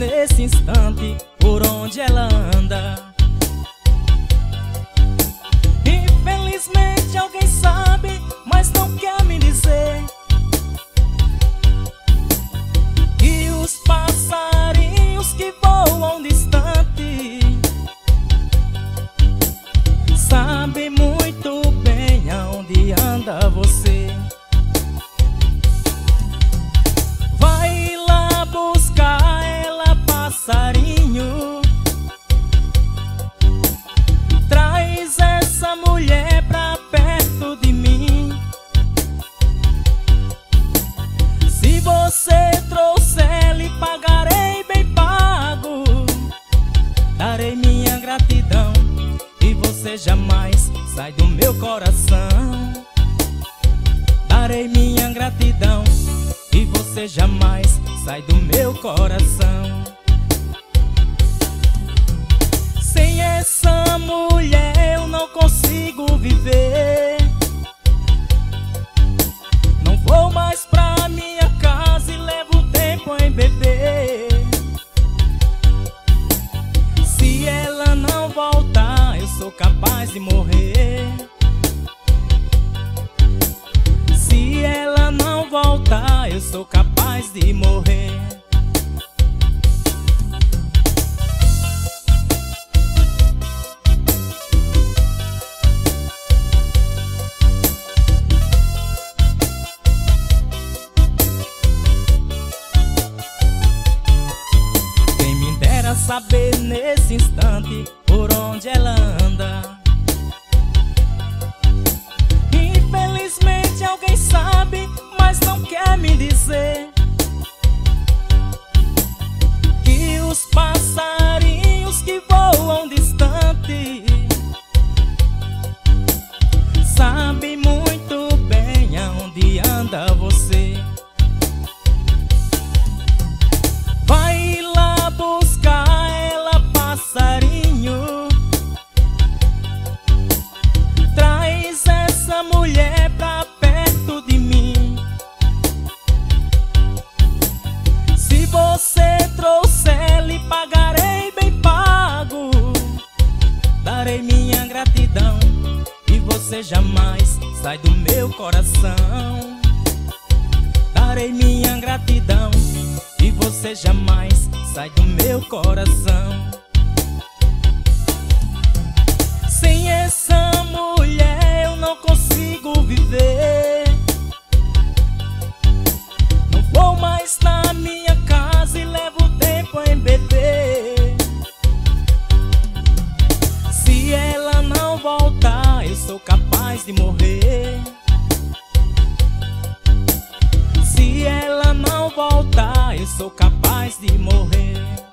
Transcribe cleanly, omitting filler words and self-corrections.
nesse instante por onde ela anda. Infelizmente alguém sabe, mas não quer me dizer que os passarinhos que voam distante sabem muito bem aonde anda você. Vai lá buscar ela, passarinho. Traz essa mulher pra perto de mim. Se você trouxer, lhe pagarei bem pago. Darei minha gratidão e você jamais sai do meu coração. Darei minha gratidão e você jamais sai do meu coração. Sem essa mulher eu não consigo viver. Não vou mais pra minha casa e levo tempo em beber. Se ela não voltar, eu sou capaz de morrer. Se ela não voltar, eu sou capaz de morrer. Quem me dera saber nesse instante por onde ela anda. Infelizmente alguém sabe, mas não quer me dizer que os passarinhos que voam distante sabem muito bem aonde anda você. Vai lá buscar ela, passarinho. Traz essa mulher pra perto de mim. Se você trouxer, lhe pagarei bem pago. Darei minha gratidão e você jamais sai do meu coração. Darei minha gratidão e você jamais sai do meu coração. Sem essa mulher eu não consigo viver. Não vou mais na minha casa e levo tempo em beber. Se ela não voltar, eu sou capaz de morrer. Se ela não voltar, eu sou capaz de morrer.